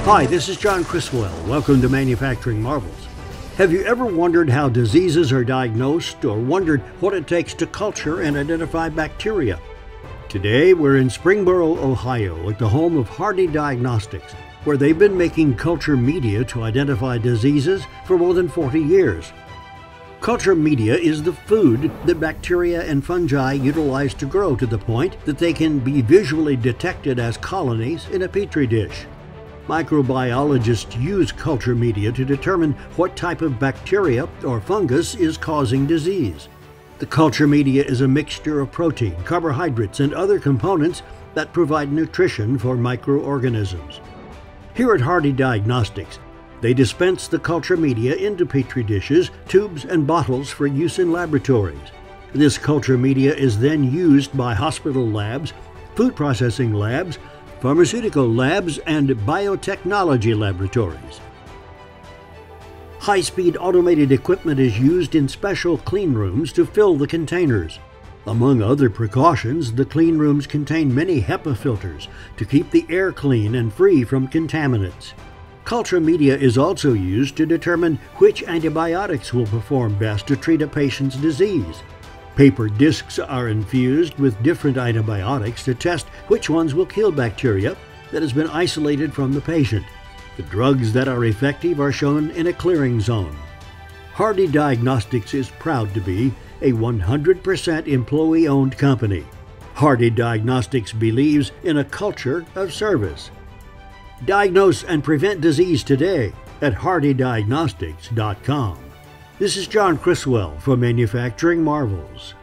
Hi, this is John Criswell. Welcome to Manufacturing Marvels. Have you ever wondered how diseases are diagnosed or wondered what it takes to culture and identify bacteria? Today, we're in Springboro, Ohio, at the home of Hardy Diagnostics, where they've been making culture media to identify diseases for more than 40 years. Culture media is the food that bacteria and fungi utilize to grow to the point that they can be visually detected as colonies in a Petri dish. Microbiologists use culture media to determine what type of bacteria or fungus is causing disease. The culture media is a mixture of protein, carbohydrates, and other components that provide nutrition for microorganisms. Here at Hardy Diagnostics, they dispense the culture media into Petri dishes, tubes, and bottles for use in laboratories. This culture media is then used by hospital labs, food processing labs, pharmaceutical labs, and biotechnology laboratories. High-speed automated equipment is used in special clean rooms to fill the containers. Among other precautions, the clean rooms contain many HEPA filters to keep the air clean and free from contaminants. Culture media is also used to determine which antibiotics will perform best to treat a patient's disease. Paper discs are infused with different antibiotics to test which ones will kill bacteria that has been isolated from the patient. The drugs that are effective are shown in a clearing zone. Hardy Diagnostics is proud to be a 100% employee-owned company. Hardy Diagnostics believes in a culture of service. Diagnose and prevent disease today at hardydiagnostics.com. This is John Criswell for Manufacturing Marvels.